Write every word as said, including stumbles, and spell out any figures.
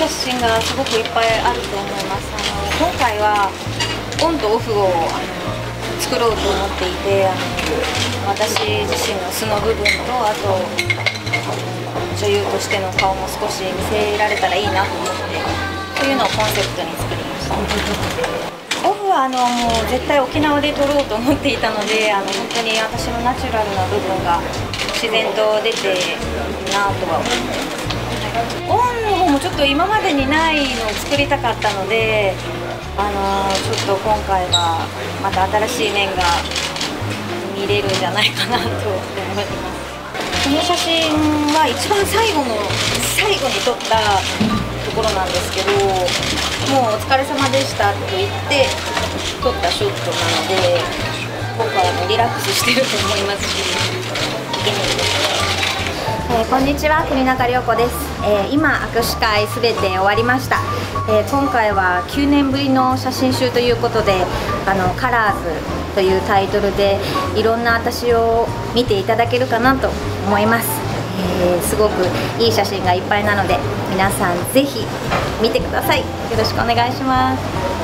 写真がすごくいっぱいあると思います。あの今回はオンとオフをあの作ろうと思っていて、あの私自身の素の部分と、あと女優としての顔も少し見せられたらいいなと思って、そういうのをコンセプトに作りました。オフはあのもう絶対沖縄で撮ろうと思っていたので、あの本当に私のナチュラルな部分が自然と出ているなとは思ってます。オンの方もちょっと今までにないのを作りたかったので、あのー、ちょっと今回はまた新しい面が見れるんじゃないかなと思います。この写真は一番最後の最後に撮ったところなんですけど、もうお疲れ様でしたと言って撮ったショットなので、僕はもうリラックスしてると思いますし、イケメンです。えー、こんにちは、国中涼子です。えー、今握手会すべて終わりました。えー、今回はきゅうねんぶりの写真集ということで、あのカラーズというタイトルでいろんな私を見ていただけるかなと思います。えー、すごくいい写真がいっぱいなので、皆さんぜひ見てください。よろしくお願いします。